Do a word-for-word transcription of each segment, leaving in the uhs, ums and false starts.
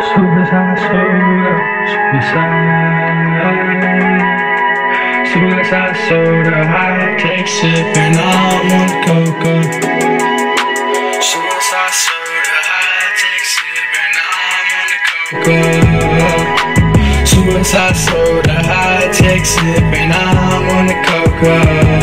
Suicide, soda, suicide. Suicide soda, high take sip and I'm on the coca. Suicide soda, high take sip and I'm on the coca. Suicide soda, high take sip and I'm on the coca.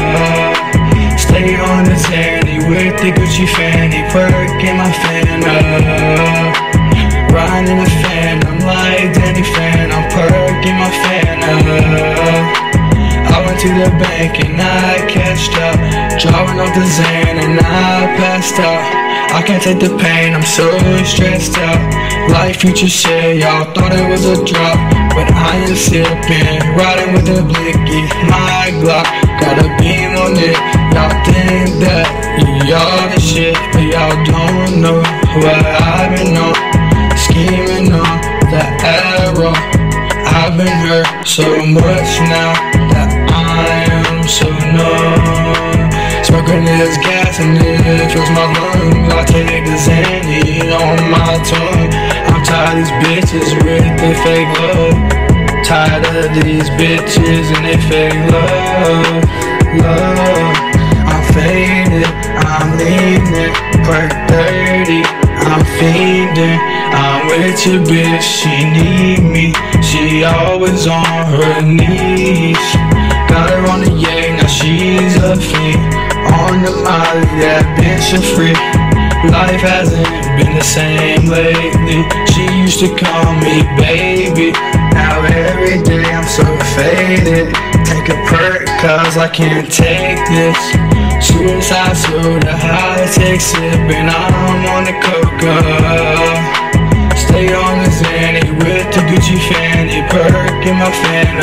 Stay on the Zanny with the Gucci fanny, perking my fan up. Riding a fan, I'm like Danny Fan, I'm perking my fan up. I went to the bank and I cashed out, drawing off the Zan and I passed out. I can't take the pain, I'm so stressed out. Like Future said, y'all thought it was a drop, but I am sipping, riding with the blicky, my Glock, got a beam on it. Y'all think that y'all the shit, but y'all don't know what I've been on. Scheming on the arrow, I've been hurt so much now that I am so numb. Smoking this gas and it fills my lungs. I take the Zanny on my tongue. I'm tired of these bitches with their fake love. Tired of these bitches and their fake love. Love, I'm faded, I'm leaning, perk thirty, I'm fiending. I'm with your bitch, she need me. She always on her knees. Got her on the yay, now she's a fiend. On the molly, that bitch a freak. Life hasn't been the same lately. She used to call me baby. Now every day I'm so faded. Take a perk cause I can't take this. Suicide soda, high take sip and I'm on the coca. Stay on the Zanny with the Gucci fanny, perking my fan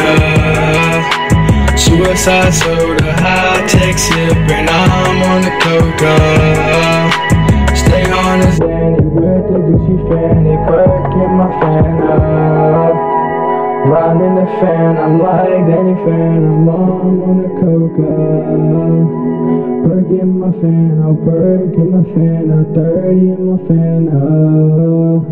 up. Suicide soda, high take sip and I'm on the coca. Stay on the Zanny with the Gucci fanny, perking my fan up. Riding the fan, I'm like Danny Fan, I'm on the coca. Perking my fan, I'll perk in my fan, I'm thirty in my fan up.